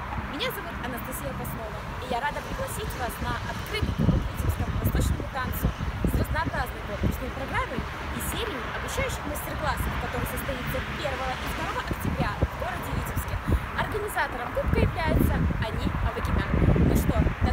Меня зовут Анастасия Послова, и я рада пригласить вас на открытый урок витебскому восточному танцу с разнообразной конкурсной программой и серией обучающих мастер-классов, который состоится 1 и 2 октября в городе Витебске. Организатором кубка является Ани Авакимян. Ну что,